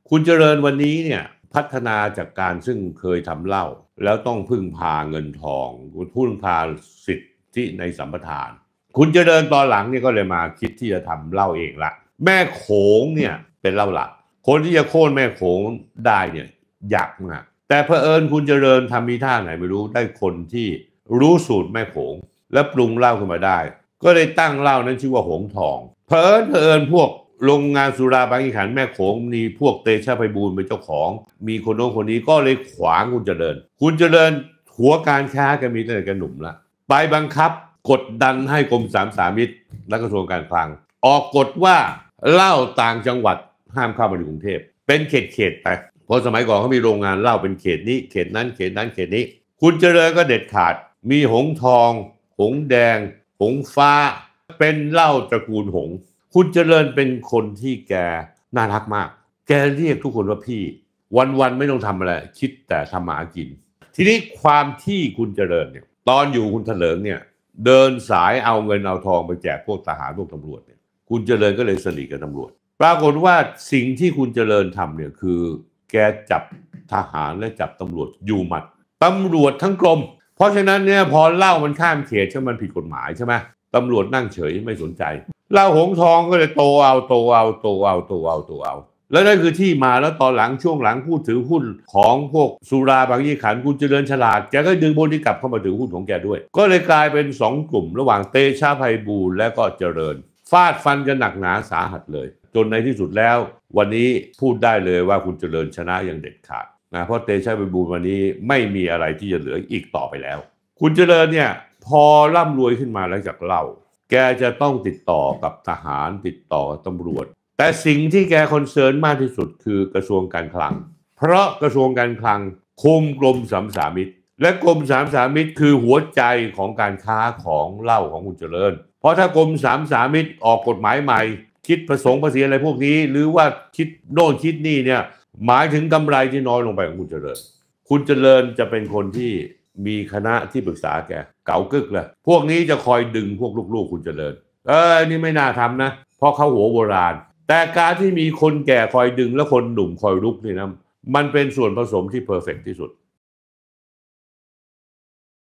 คุณเจริญวันนี้เนี่ยพัฒนาจากการซึ่งเคยทำเหล้าแล้วต้องพึ่งพาเงินทองพึ่งพาสิทธิในสัมปทานคุณเจริญตอนหลังเนี่ยก็เลยมาคิดที่จะทำเหล้าเองละแม่โขงเนี่ยเป็นเหล้าหลักคนที่จะโค่นแม่โขงได้เนี่ยยากมากแต่เผอิญคุณเจริญทำมีท่าไหนไม่รู้ได้คนที่รู้สูตรแม่โขงและปรุงเหล้าขึ้นมาได้ก็เลยตั้งเหล้านั้นชื่อว่าหงทองเผอิญพวกโรงงานสุราบางยี่ขันแม่โขงมีพวกเตชะไพบูลย์เป็นเจ้าของมีคนโน้นคนนี้ก็เลยขวางคุณเจริญหัวการค้าแกมีตั้งแต่แกหนุ่มละไปบังคับกดดันให้กรมสามสามิตและกระทรวงการคลังออกกฎว่าเหล้าต่างจังหวัดห้ามเข้ามาในกรุงเทพเป็นเขตไปเพราะสมัยก่อนเขามีโรงงานเหล้าเป็นเขตนี้เขตนั้นเขตนั้นเขตนี้คุณเจริญก็เด็ดขาดมีหงทองหงแดงหงฟ้าเป็นเหล้าตระกูลหงคุณเจริญเป็นคนที่แกน่ารักมากแกเรียกทุกคนว่าพี่วันไม่ต้องทำอะไรคิดแต่ทำมาหากินทีนี้ความที่คุณเจริญเนี่ยตอนอยู่คุณเถลิงเนี่ยเดินสายเอาเงินเอาทองไปแจกพวกทหารพวกตำรวจเนี่ยคุณเจริญก็เลยสนิทกับตำรวจปรากฏว่าสิ่งที่คุณเจริญทำเนี่ยคือแกจับทหารและจับตำรวจอยู่หมัดตำรวจทั้งกรมเพราะฉะนั้นเนี่ยพอเหล้ามันข้ามเขตใช่มันผิดกฎหมายใช่ไหมตำรวจนั่งเฉยไม่สนใจเหล้าหงทองก็เลยโตเอาแล้วนั่นคือที่มาแล้วตอนหลังช่วงหลังผู้ถือหุ้นของพวกสุราบางยี่ขันคุณเจริญฉลาดแกก็ดึงบริกลับเข้ามาถือหุ้นของแกด้วยก็เลยกลายเป็น2 กลุ่มระหว่างเตชะไพบูลย์และก็เจริญฟาดฟันกันหนักหนาสาหัสเลยจนในที่สุดแล้ววันนี้พูดได้เลยว่าคุณเจริญชนะอย่างเด็ดขาดนะเพราะเตชะไพบูลย์วันนี้ไม่มีอะไรที่จะเหลืออีกต่อไปแล้วคุณเจริญเนี่ยพอร่ำรวยขึ้นมาแล้วจากเหล้าแกจะต้องติดต่อกับทหารติดต่อกับตำรวจแต่สิ่งที่แกคอนเซิร์นมากที่สุดคือกระทรวงการคลังเพราะกระทรวงการคลังคุมกรมสามสามิตและกรมสามสามิตคือหัวใจของการค้าของเหล้าของคุณเจริญเพราะถ้ากรมสามสามิตออกกฎหมายใหม่คิดภาษีอะไรพวกนี้หรือว่าคิดโน่นคิดนี่เนี่ยหมายถึงกำไรที่น้อยลงไปของคุณเจริญคุณเจริญจะเป็นคนที่มีคณะที่ปรึกษาแกเก๋ากึกเลยพวกนี้จะคอยดึงพวกลูกๆคุณเจริญนี่ไม่น่าทำนะเพราะเขาหัวโบราณแต่การที่มีคนแก่คอยดึงและคนหนุ่มคอยลุกนี่นะมันเป็นส่วนผสมที่เพอร์เฟกต์ที่สุด